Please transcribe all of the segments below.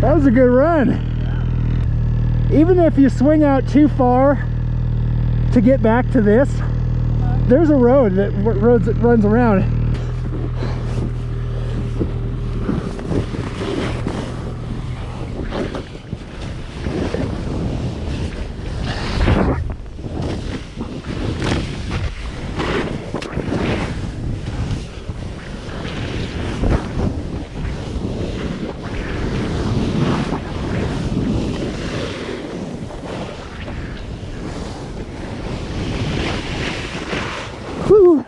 That was a good run. Even if you swing out too far to get back to this, there's a road that runs around. Whew.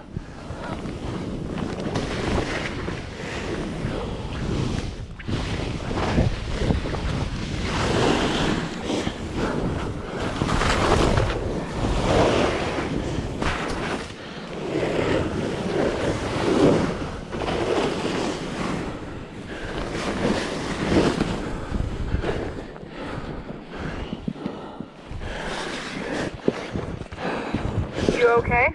You okay?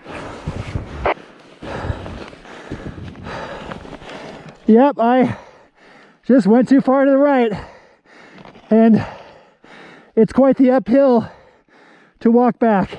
Yep, I just went too far to the right, and it's quite the uphill to walk back.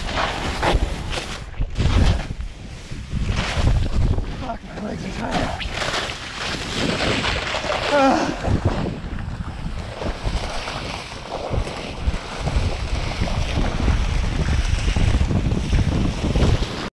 Fuck, my legs are tired.